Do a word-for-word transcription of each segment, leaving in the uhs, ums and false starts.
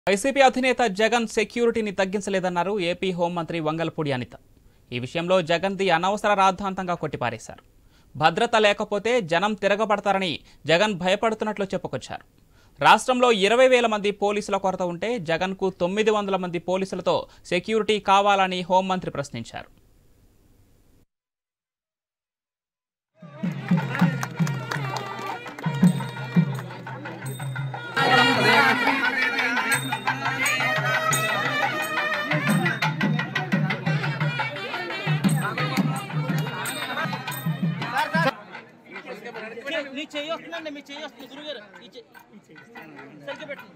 YCP అధినేత జగన్ సెక్యూరిటీని తగ్గించలేదన్నారు AP హోంమంత్రి వంగలపూడి అనిత. ఈ విషయంలో జగన్ది అనవసర రాద్ధాంతంగా కొట్టిపారేశారు. భద్రత లేకపోతే జనం తిరగబడతారని జగన్ భయపడుతున్నట్లు చెప్పుకొచ్చారు. రాష్ట్రంలో ఇరవై వేల మంది పోలీసుల కొరత ఉంటే జగన్కు తొమ్మిది వందల మంది పోలీసులతో సెక్యూరిటీ కావాలని హోంమంత్రి ప్రశ్నించారు. నీ చెయ్యి వస్తుందండి, మీ చెయ్యి వస్తుంది గురుగారు. సరిగ్గా పెట్టండి.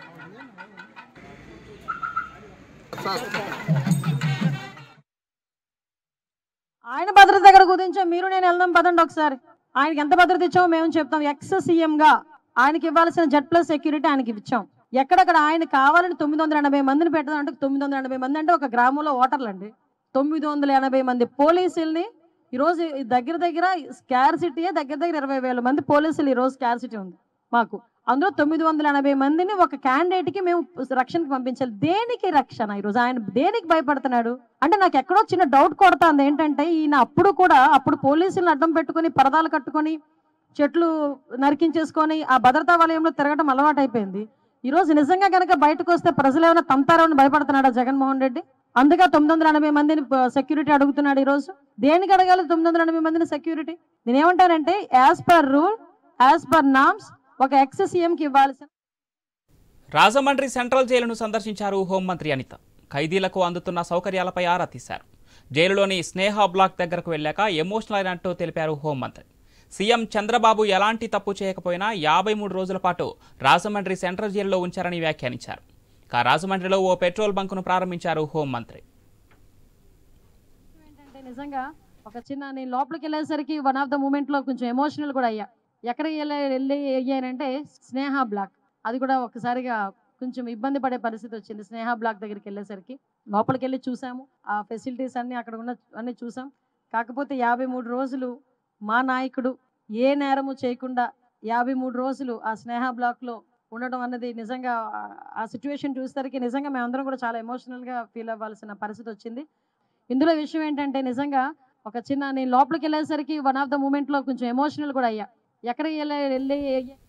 ఆయన భద్రత దగ్గర గురించి మీరు నేను వెళ్దాం పదండి ఒకసారి. ఆయనకి ఎంత భద్రత ఇచ్చామో మేము చెప్తాం. ఎక్స్ సీఎంగా ఆయనకి ఇవ్వాల్సిన జెడ్ ప్లస్ సెక్యూరిటీ ఆయనకి ఇచ్చాం. ఎక్కడక్కడ ఆయన కావాలని తొమ్మిది వందల ఎనభై మందిని పెట్టడం అంటే తొమ్మిది వందల ఎనభై మంది అంటే ఒక గ్రామంలో ఓటర్లు అండి. తొమ్మిది వందల ఎనభై మంది పోలీసుల్ని ఈరోజు దగ్గర దగ్గర స్కార్సిటీయే దగ్గర దగ్గర ఇరవై వేల మంది పోలీసులు ఈరోజు స్కార్సిటీ ఉంది మాకు. అందులో తొమ్మిది వందల ఎనభై మందిని ఒక క్యాండిడేట్కి మేము రక్షణకి పంపించాలి. దేనికి రక్షణ? ఈరోజు ఆయన దేనికి భయపడుతున్నాడు అంటే నాకు ఎక్కడో చిన్న డౌట్ కొడుతుంది. ఏంటంటే ఈయన అప్పుడు కూడా అప్పుడు పోలీసులను అడ్డం పెట్టుకుని పరదాలు కట్టుకొని చెట్లు నరికించేసుకొని ఆ భద్రతా వలయంలో తిరగడం అలవాటు అయిపోయింది. ఈరోజు నిజంగా కనుక బయటకు వస్తే ప్రజలు ఏమైనా తంతారని భయపడుతున్నాడా జగన్మోహన్ రెడ్డి? అందుకే తొమ్మిది వందల ఎనభై మందిని సెక్యూరిటీ అడుగుతున్నాడు. ఈరోజు దేనికి అడగాలి తొమ్మిది వందల ఎనభై మందిని సెక్యూరిటీ? నేనేమంటానంటే as per rule as per norms ఒక ఎక్స్ సీఎంకి ఇవ్వాల్సిన. రాజమండ్రి సెంట్రల్ జైలును సందర్శించారు హోంమంత్రి అనిత. ఖైదీలకు అందుతున్న సౌకర్యాలపై ఆరా తీశారు. జైలులోని స్నేహ బ్లాక్ దగ్గరకు వెళ్లాక ఎమోషనల్ అయినట్టు తెలిపారు హోంమంత్రి. సీఎం చంద్రబాబు ఎలాంటి తప్పు చేయకపోయినా యాభై మూడు రోజుల పాటు రాజమండ్రి సెంట్రల్ జైలులో ఉంచారని వ్యాఖ్యానించారు. రాజమండ్రిలో ఓ పెట్రోల్ బంకును ప్రారంభించారు హోంమంత్రి. ఏంటంటే నిజంగా ఒక చిన్న నేను లోపలికి వెళ్ళేసరికి వన్ ఆఫ్ ద మూమెంట్ లో కొంచెం ఎమోషనల్ కూడా అయ్యా. ఎక్కడ వెళ్ళి అయ్యానంటే స్నేహ బ్లాక్, అది కూడా ఒకసారిగా కొంచెం ఇబ్బంది పడే పరిస్థితి వచ్చింది. స్నేహ బ్లాక్ దగ్గరికి వెళ్ళేసరికి లోపలికి వెళ్ళి చూసాము, ఆ ఫెసిలిటీస్ అన్ని అక్కడ ఉన్న అన్ని చూసాం. కాకపోతే యాభై మూడు రోజులు మా నాయకుడు ఏ నేరము చేయకుండా యాభై మూడు రోజులు ఆ స్నేహ బ్లాక్లో ఉండడం అన్నది నిజంగా ఆ సిచ్యువేషన్ చూసేసరికి నిజంగా మేమందరం కూడా చాలా ఎమోషనల్గా ఫీల్ అవ్వాల్సిన పరిస్థితి వచ్చింది. ఇందులో విషయం ఏంటంటే నిజంగా ఒక చిన్న నేను లోపలికి వెళ్ళేసరికి వన్ ఆఫ్ ద మూమెంట్లో కొంచెం ఎమోషనల్ కూడా అయ్యా. ఎక్కడ వెళ్ళి